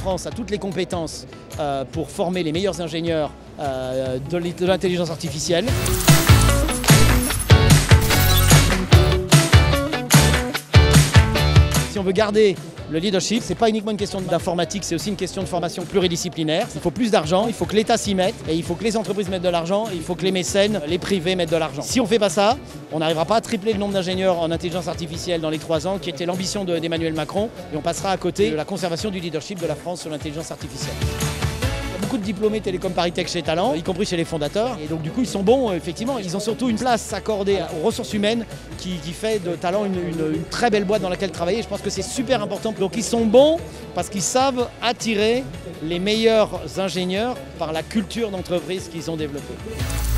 France a toutes les compétences pour former les meilleurs ingénieurs de l'intelligence artificielle. Si on veut garder le leadership, ce n'est pas uniquement une question d'informatique, c'est aussi une question de formation pluridisciplinaire. Il faut plus d'argent, il faut que l'État s'y mette, et il faut que les entreprises mettent de l'argent, et il faut que les mécènes, les privés mettent de l'argent. Si on ne fait pas ça, on n'arrivera pas à tripler le nombre d'ingénieurs en intelligence artificielle dans les 3 ans, qui était l'ambition d'Emmanuel Macron, et on passera à côté de la conservation du leadership de la France sur l'intelligence artificielle. Il y a beaucoup de diplômés Télécom Paris Tech chez Talent, y compris chez les fondateurs. Et donc du coup, ils sont bons, effectivement. Ils ont surtout une place accordée aux ressources humaines qui fait de Talent une très belle boîte dans laquelle travailler. Je pense que c'est super important. Donc ils sont bons parce qu'ils savent attirer les meilleurs ingénieurs par la culture d'entreprise qu'ils ont développée.